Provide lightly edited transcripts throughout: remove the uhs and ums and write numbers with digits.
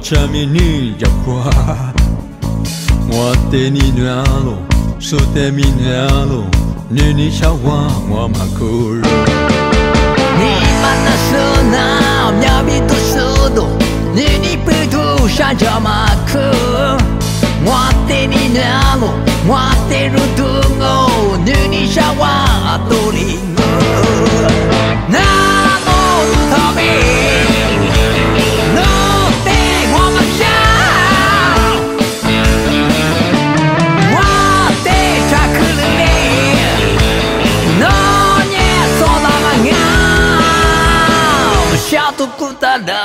这么你要花，我对你暖了，说对你暖了，你笑我嘛哭了。 你把那手拿，苗笔都手动，你不读上叫嘛哭？我对你暖了，我对如同哦，你笑我都灵哦。那么逃避。Satu ku tada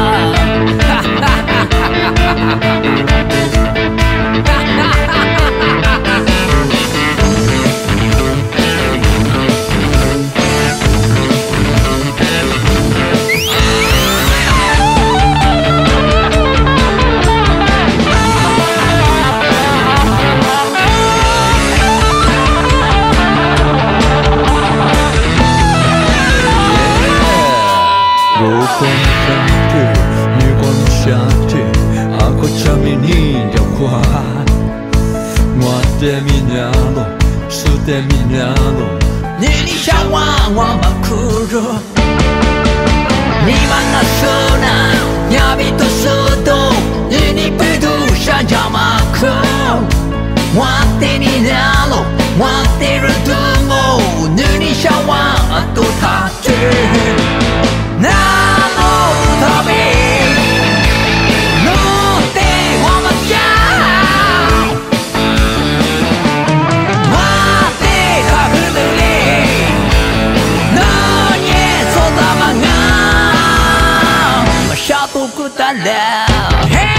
Aku cami ni jauh kuat, muat minalo, sudah minalo. Ni shawa wa makuro, ni mana sona, nyabi to soto, ni pedu shaja mako. Muat minalo, muat rutungo, ni shawa to taje. Namo tabi. Satu ku tak ada. Hey!